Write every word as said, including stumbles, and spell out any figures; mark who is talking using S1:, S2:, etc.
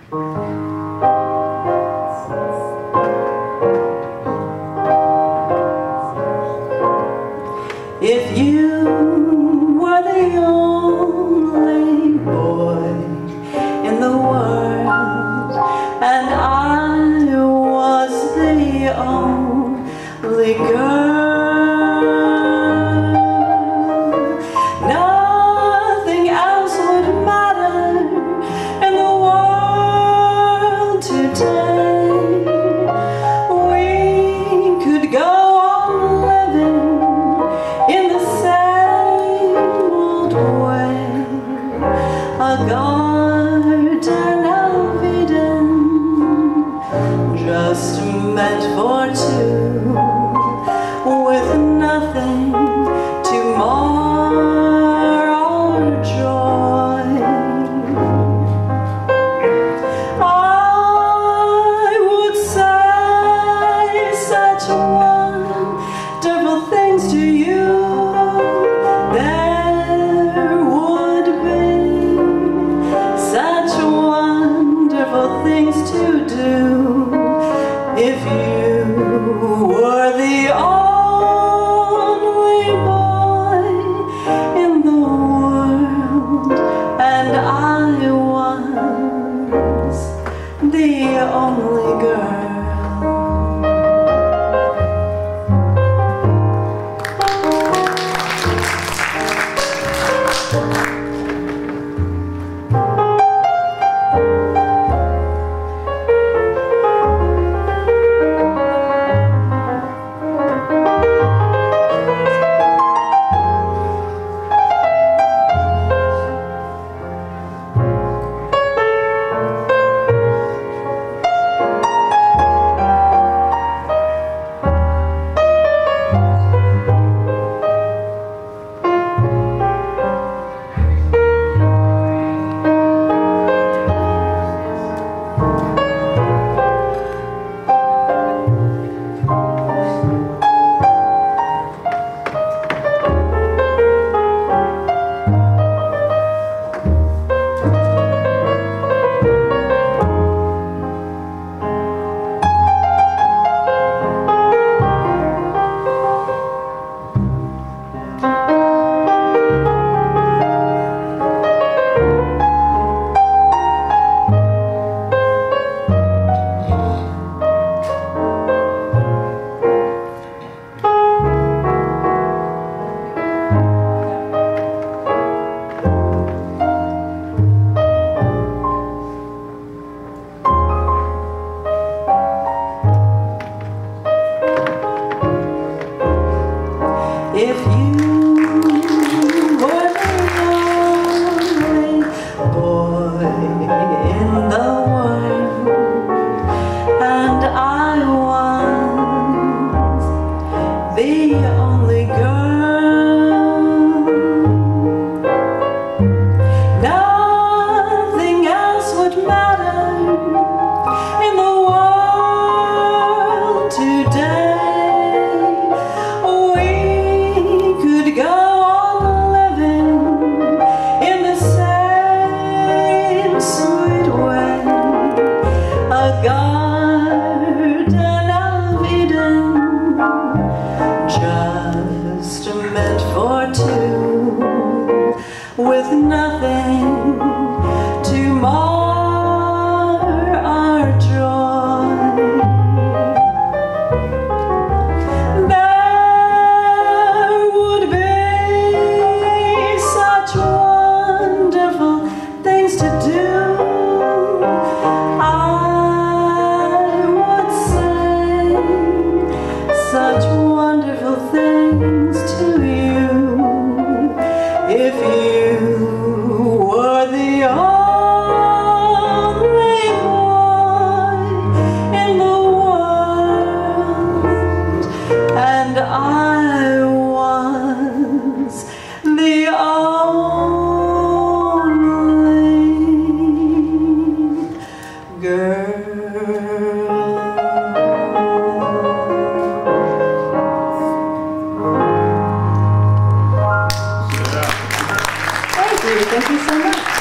S1: If you were the only boy in the world, and I was the only girl, nothing else would matter in the world today. We could go on living in the same old way, a garden of Eden, just meant for two, with nothing to mar our joy. I would say such wonderful things to you. There would be such wonderful things to do if you were the only boy in the world, and I was the only girl. If you were the only boy in the world, and I was the only girl, nothing else would matter in the world today. Go on living in the same sweet way, a garden of Eden, just meant for two, with nothing to mar our joy. Such wonderful things to you if you were the only boy in the world, and I was the only girl. Thank you so much.